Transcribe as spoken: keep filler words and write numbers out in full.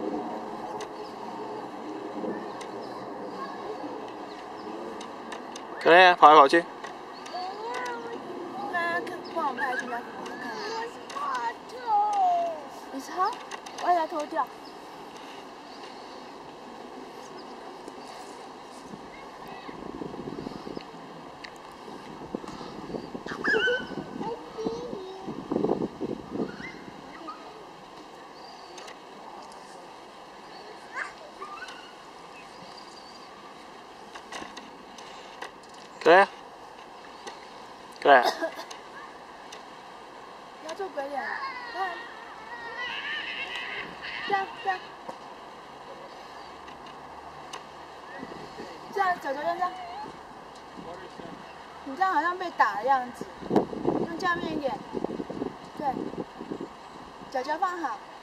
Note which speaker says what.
Speaker 1: 可怜，跑来跑去。
Speaker 2: 那看，帮我拍一下看看。我是爬头。你擦，我要脱掉。
Speaker 1: 对，对。
Speaker 2: 你要做鬼脸啊！看，这样这样，这样，脚脚这样，你这样好像被打的样子，用下面一点，对，脚脚放好。